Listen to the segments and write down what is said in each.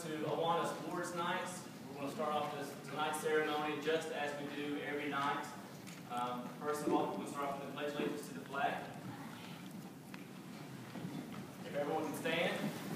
to Awana's Awards Nights. We're going to start off tonight's ceremony just as we do every night. First of all, we'll start off with the pledge allegiance to the flag. If everyone can stand.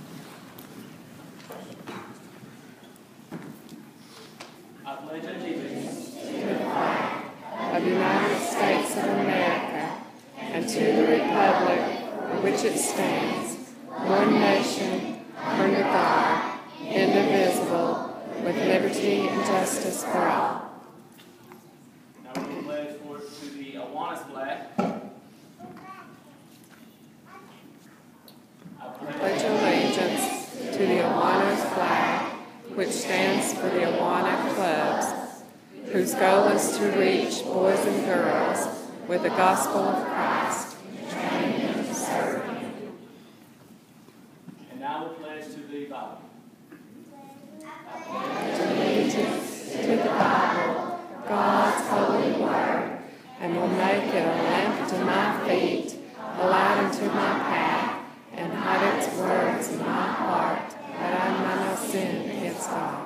I pledge allegiance to the flag of the United States of America and to the republic for which it stands, one nation, under God, indivisible, with liberty and justice for all. Now we're going to pledge to the Awana's flag. I pledge allegiance to the Awana's flag, which stands for the Awana clubs, whose goal is to reach boys and girls with the gospel of Christ, training them to serve Him. And now we'll pledge to the Bible. I pledge allegiance to the Bible, God's holy word, and will make it a lamp to my feet, a light unto my path, and hide its words in my heart, that I might not sin against God.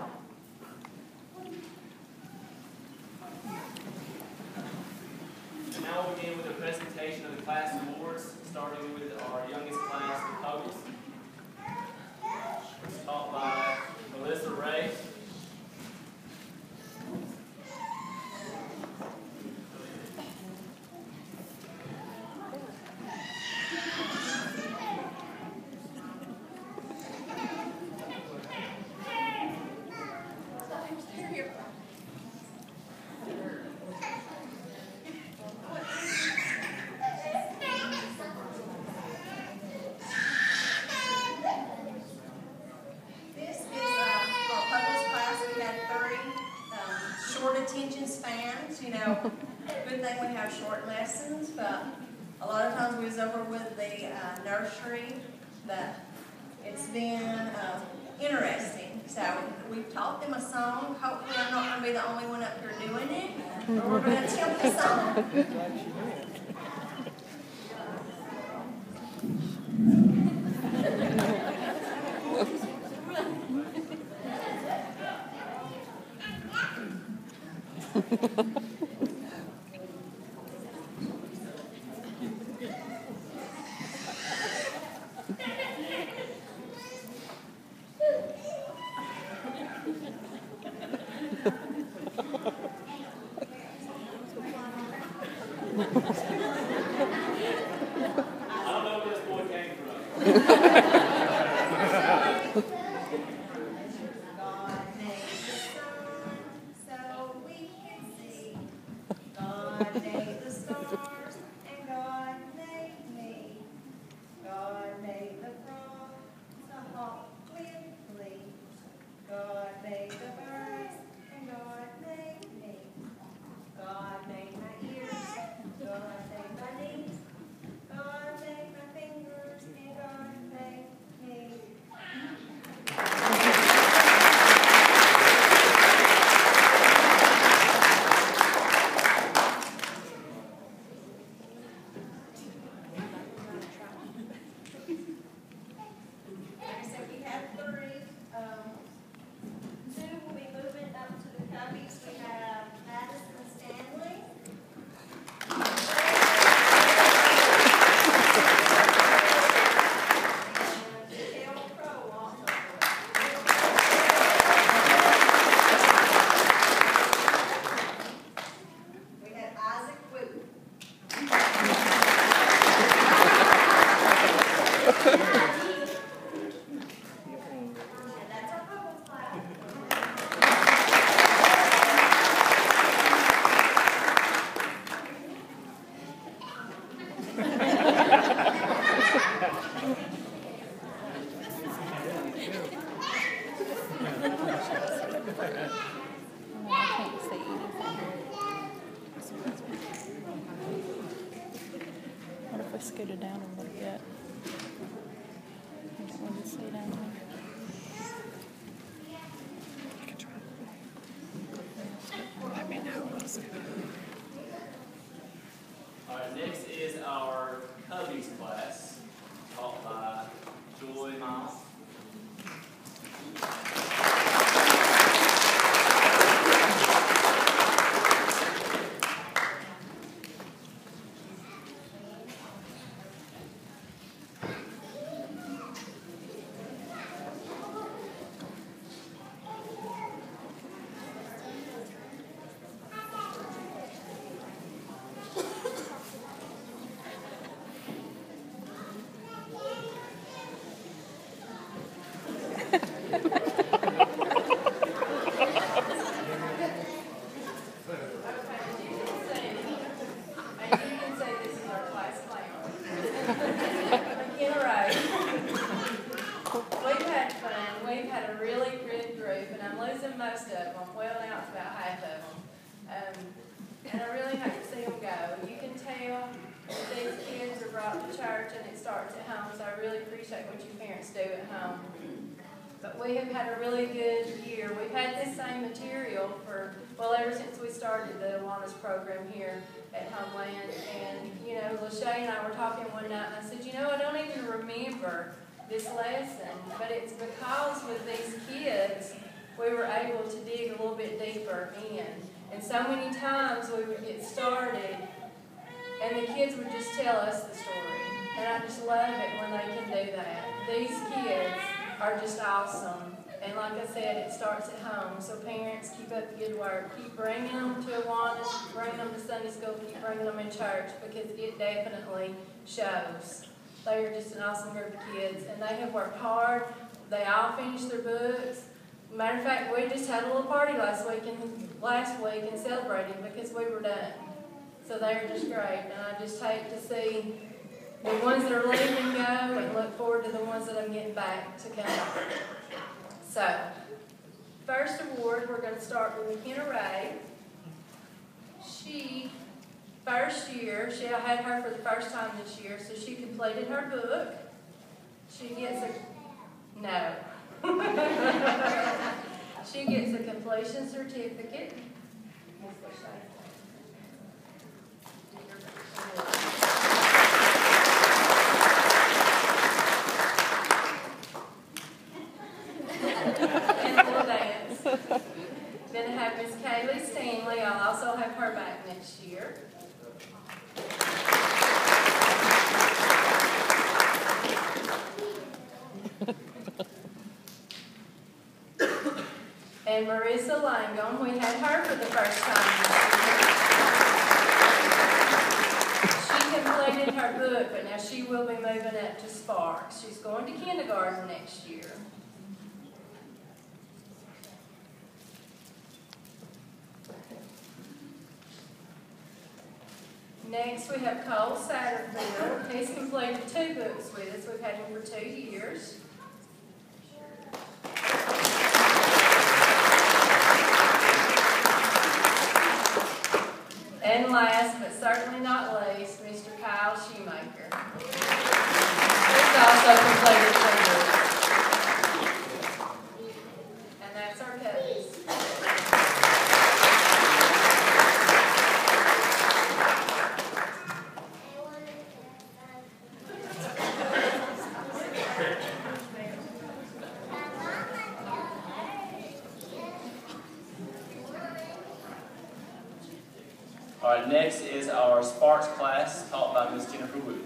Now we'll begin with a presentation of the class awards, starting with our youngest class, the Cubbies. It's taught by Melissa Ray. Attention spans, you know, good thing we have short lessons, but a lot of times we was over with the nursery, but it's been interesting. So we've taught them a song. Hopefully I'm not going to be the only one up here doing it, but we're going to attempt the song. I don't know where this boy came from. Scooted down a little bit. I don't want to stay down there. You can try. Let me know. We'll see. All right, next is our Cubbies class, taught by Joy Miles. Most of them, well, now it's about half of them. And I really hate to see them go. You can tell that these kids are brought to church and it starts at home, so I really appreciate what you parents do at home. But we have had a really good year. We've had this same material for, well, ever since we started the Awana's program here at Homeland. And, you know, Lachey and I were talking one night and I said, you know, I don't even remember this lesson, but it's because with these kids, we were able to dig a little bit deeper in. And so many times we would get started and the kids would just tell us the story. And I just love it when they can do that. These kids are just awesome. And like I said, it starts at home. So parents, keep up the good work. Keep bringing them to Awana, keep bringing them to Sunday school, keep bringing them in church, because it definitely shows. They are just an awesome group of kids. And they have worked hard. They all finished their books. Matter of fact, we just had a little party last week and celebrated because we were done. So they are just great, and I just hate to see the ones that are leaving go and look forward to the ones that I'm getting back to come. So, first award, we're going to start with McKenna Ray. She, first year, I had her for the first time this year, so she completed her book. She gets a, no. She gets a completion certificate. And we'll dance. Then I have Miss Kaylee Stanley. I'll also have her back next year. And Marissa Langone, we had her for the first time this year. She completed her book, but now she will be moving up to Sparks. She's going to kindergarten next year. Next, we have Cole Satterfield. He's completed 2 books with us. We've had him for 2 years. And last, but certainly not least, Mr. Kyle Shoemaker. He's also completed 2 books. And that's our cookies. All right, next is our Sparks class taught by Miss Jennifer Wood.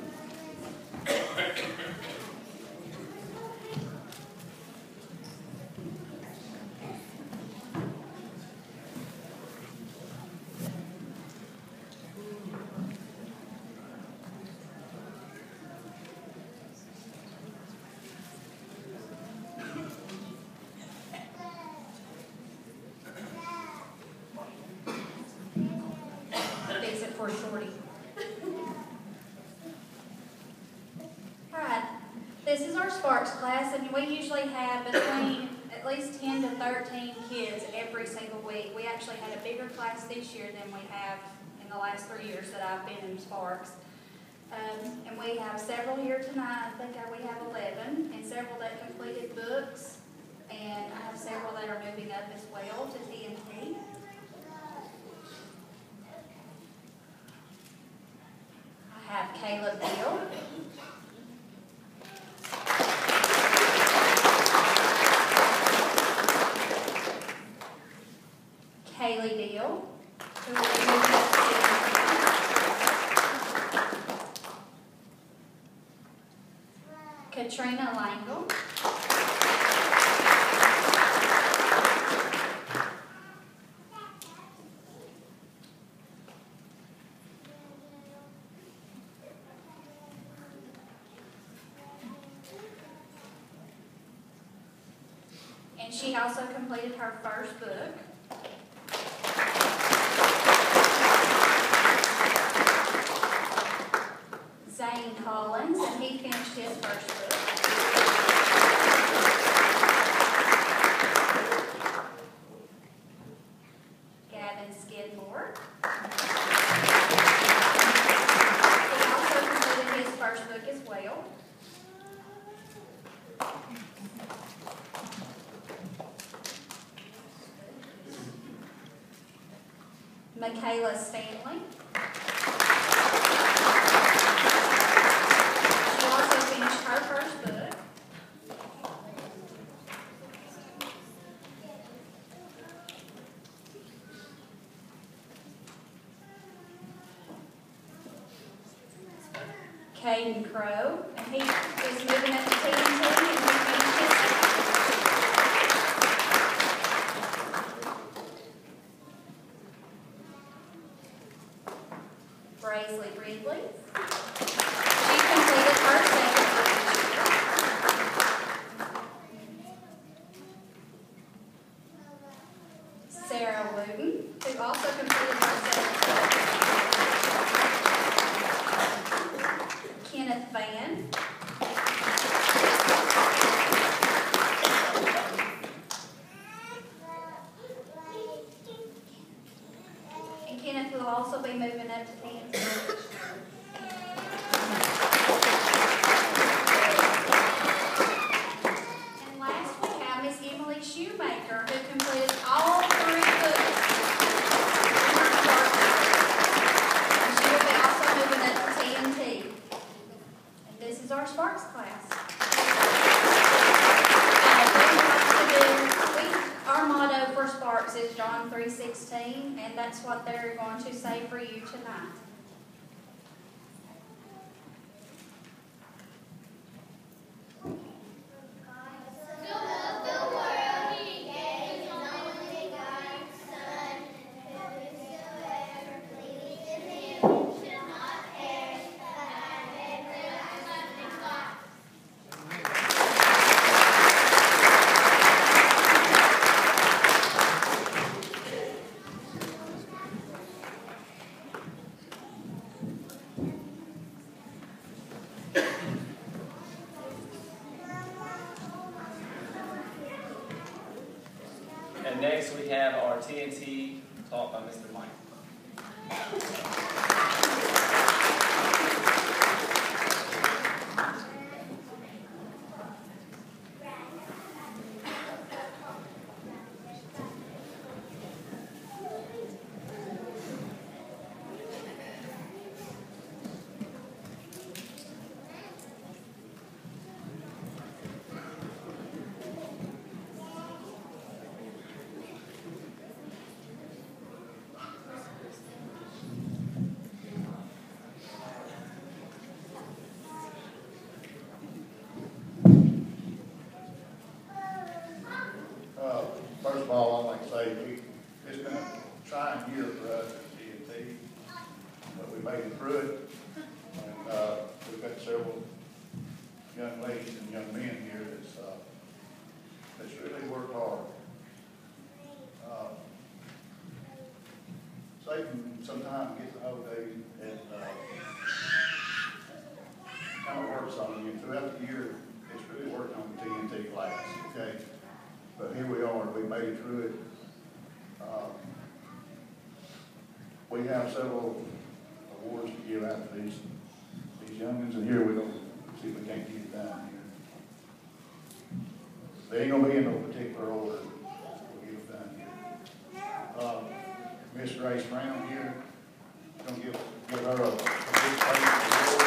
For shorty. Alright, this is our Sparks class, and we usually have between at least 10 to 13 kids every single week. We actually had a bigger class this year than we have in the last 3 years that I've been in Sparks. And we have several here tonight. I think we have 11, and several that completed books, and I have several that are moving up as well to TNT. I have Caleb Deal. Kaylee Deal. Katrina Langle. And she also completed her first book. Zane Collins, and he finished his first book. Gavin Skidmore. He also completed his first book as well. Michaela Stanley. She also finished her first book. Caden Crow, and he is moving up to TNT, and he finished his Braisley Ridley. She completed her second book this year. Sarah Wooten, who also completed her second book. Kenneth Van. And Kenneth will also be moving up to TNT. And last we have Miss Emily Shoemaker, who completed all 3 books in her department. And she will be also moving up to TNT. And this is our Sparks class. Our motto for Sparks is John 3:16, and that's what they're going to say for you tonight. And next we have our TNT taught by Mr. Mike. First of all, I'd like to say it's been a trying year for us at TNT, but we made it through it. And we've got several young ladies and young men here that's really worked hard. Satan sometimes gets a hold of you and kind of works on you. Throughout the year, it's really worked on the TNT class, okay? But here we are, we made it through it. We have several awards to give out to these youngins, and here we're going to see if we can't get it done here. They ain't going to be in no particular order. We'll get it done here. Miss Grace Brown here, going to give her a big place award.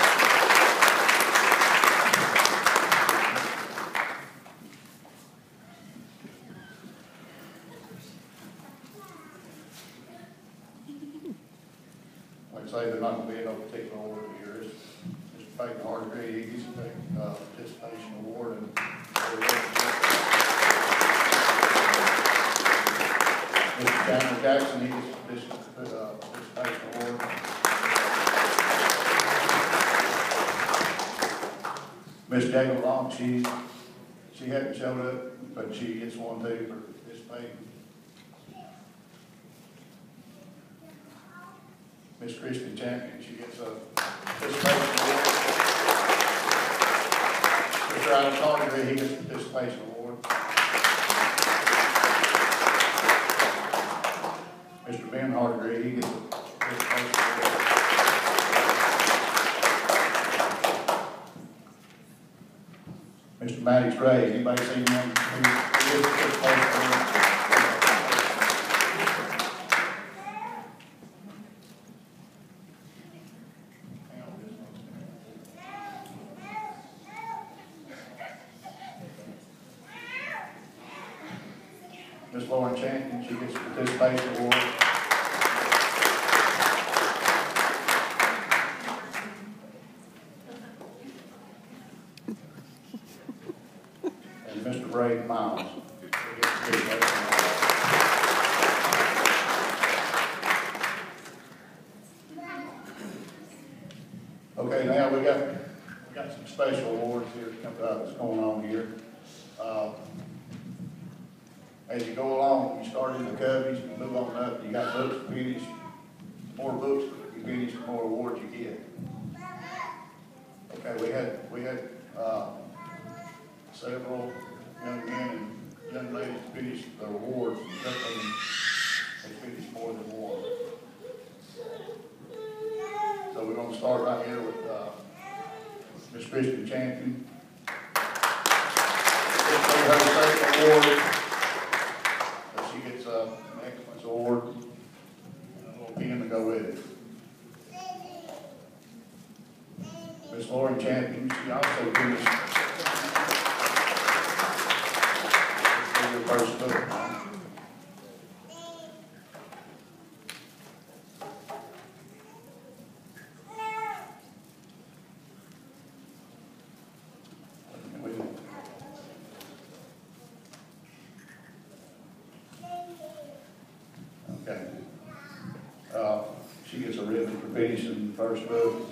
Like I say, they're not going to be in no particular order here. It's Peyton Hargrave, he's a participation award. And Mr. Chandler Jackson, he gets a participation award. Miss Jayla Long, she She hadn't showed up, but she gets one too for participating. Miss Christian Champion, she gets a participation award. Mr. Adam Carter, he gets a participation award. Mr. Ben Hardegree, he gets a participation award. Mr. Maddox Ray, anybody seen him? He gets a participation award. Miss Lauren Champion, she gets a participation award. And Mr. Braden Miles, he gets a participation award. Okay, now we got some special awards here that's going on here. As you go along, you start in the Cubbies, you move on up, you got books to finish. The more books you finish, the more awards you get. Okay, we had several young men and young ladies finish their awards, and a couple of them, they finished more than one. So we're gonna start right here with Miss Christian Champion. Her state award. She gets an excellence award and a little pin to go with it. Miss Lauren Champion, she also finished her first book. She gets a ribbon for finishing the first book.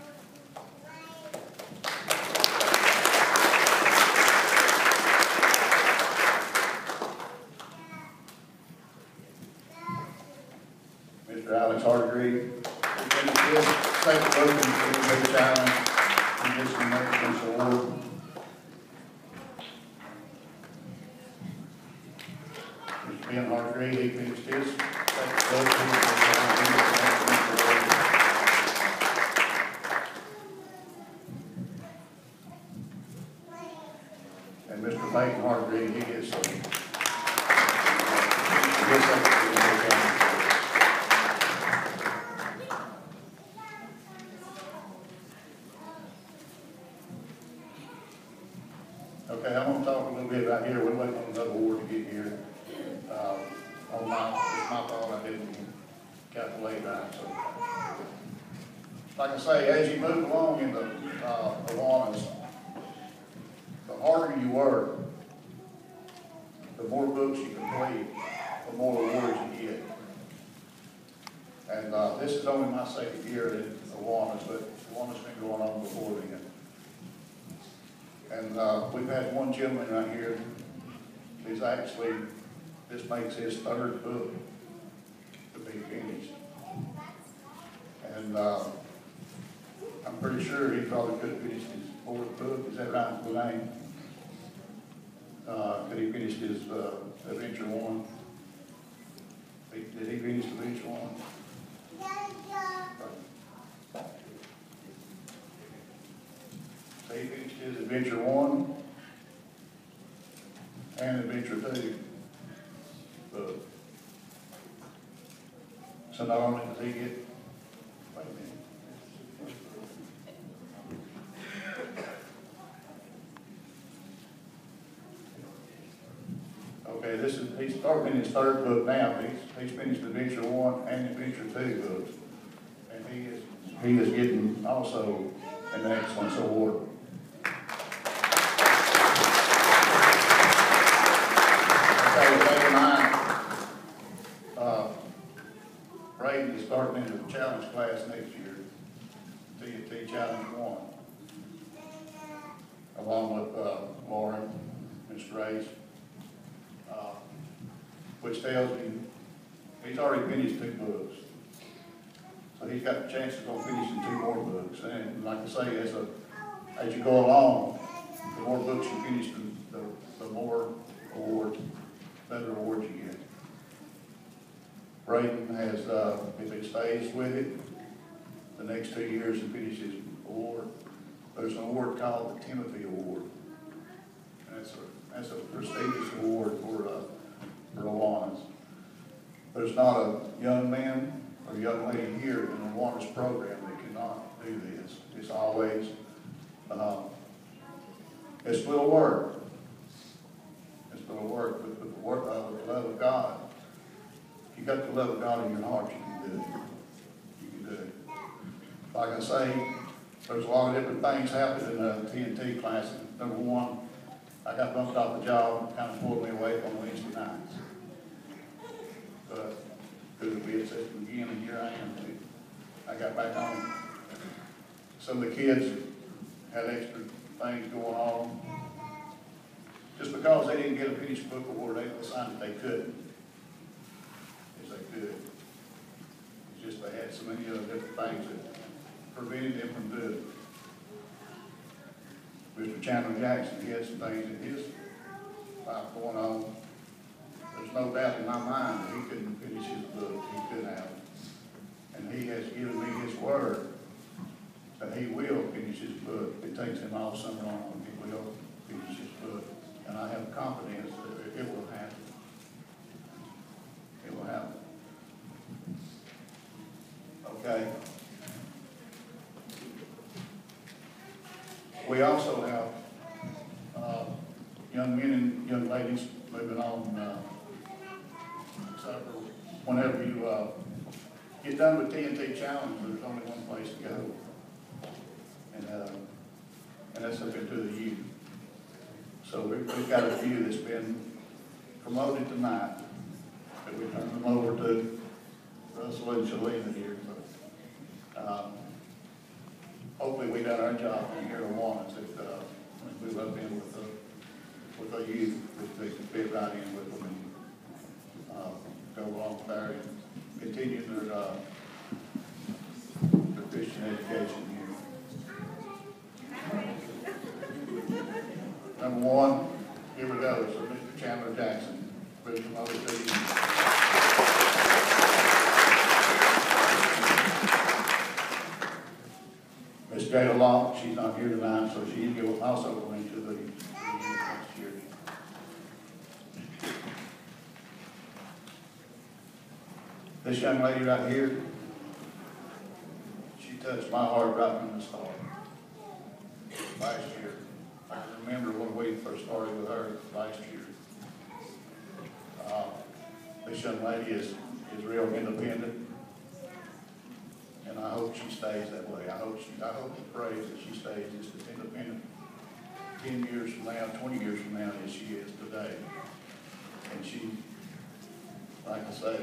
Mr. Alex Hardegree, he finished his second book in the Big Challenge. He gets an excellence award. Mr. Ben Hardegree, he finished his second book. And Mr. Peyton Hardegree, he gets Okay, I'm going to talk a little bit about here. We're waiting on another award to get here. It's my fault, I didn't calculate right. So, like I say, as you move along in the Awanas, the harder you work, the more books you complete, the more awards you get. And this is only my second year in Awanas, but Awana's been going on before then. And we've had one gentleman right here who's actually, this makes his third book to be finished. And I'm pretty sure he probably could have finished his fourth book. Is that right, Elaine? Could he finish his Adventure 1? Did he finish Adventure 1? So he finished his Adventure 1 and Adventure 2 book. So not only does he get, wait a minute. Okay, he's starting in his third book now. He's finished Adventure 1 and Adventure 2 books. And he is getting also an excellence award. Braden is starting in the challenge class next year, TNT Challenge 1, along with Lauren race, which tells me he's already finished 2 books. So he's got the chance to go finishing 2 more books. And like I say, as you go along, the more books you finish, the more awards, better awards you get. Braden has, if he stays with it, the next 2 years and finishes award, there's an award called the Timothy Award. And that's a prestigious award for Awanas. There's not a young man or young lady here in the Awana's program that cannot do this. It's always, it's a little work. It's a little work, but with the love of God. If you got the love of God in your heart, you can do it. You can do it. Like I say, there's a lot of different things happened in the TNT class. Number one, I got bumped off the job, kind of pulled me away from Wednesday nights. But could be at the beginning, here I am. I got back on. Some of the kids had extra things going on. Just because they didn't get a finished book award, they decided they couldn't. Yes, they could. It's just they had so many other different things that prevented them from doing it. Mr. Chandler Jackson, he had some things in his life going on. There's no doubt in my mind that he couldn't finish his book. He couldn't have. And he has given me his word that he will finish his book. It takes him all summer long. He will finish his book. And I have confidence that it will happen. It will happen. Okay. We also have young men and young ladies moving on. Whenever you get done with TNT Challenge, there's only one place to go, and that's up into the youth. So we've got a few that's been promoted tonight, but we turn them over to Russell and Shalina here. But hopefully we done our job in here at Awana that we move up in with the youth, that they can fit right in with them and go along there and continue their Christian education here. Number one, here we go. So Mr. Chandler Jackson, please come over to you. Miss Jada Long, she's not here tonight, so she will also go into the next year. This young lady right here, she touched my heart right from the start. Last year, I can remember when we first started with her last year. This young lady is real independent, and I hope she stays that way. I hope and pray that she stays just as independent 10 years from now, 20 years from now as she is today. And she, like I say,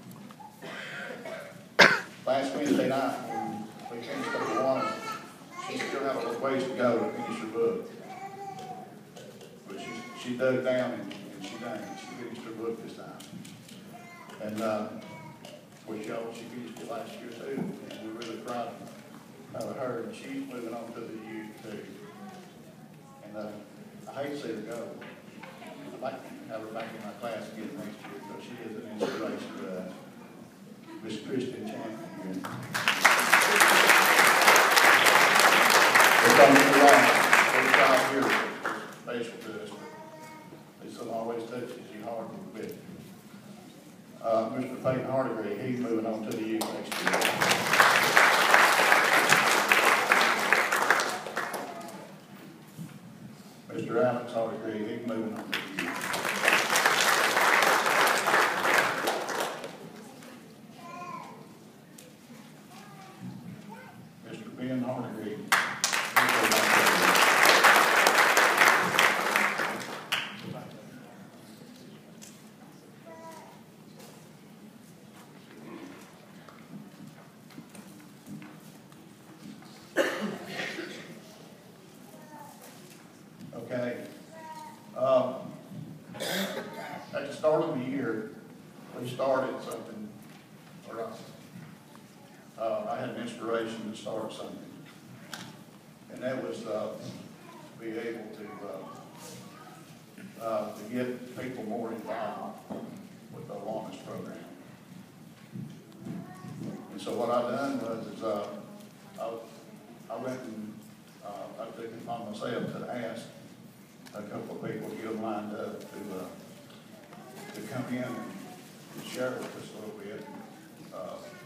last Wednesday night when we finished up Awana, she still had a ways to go to finish her book. But she dug down and she finished her book this time. And which she finished it last year too. And we really proud of her. And she's moving on to the youth too. And I hate to see her go. I'd like to have her back in my class again next year because she is an inspiration to us. Miss Christian Champion here. It's on the line. Every child here is special to us. This one always touches you hard a bit. Mr. Peyton Hardigree, he's moving on to the youth next year. Mr. Alex Hardigree, he's moving on to the youth. Mr. Ben Hardigree. Okay. start of the year, we started something for us. I had an inspiration to start something, and that was be able to get people more involved with the Awana program. And so what I done was I went and I took it upon myself to ask a couple of people to get lined up to come in and share with us a little bit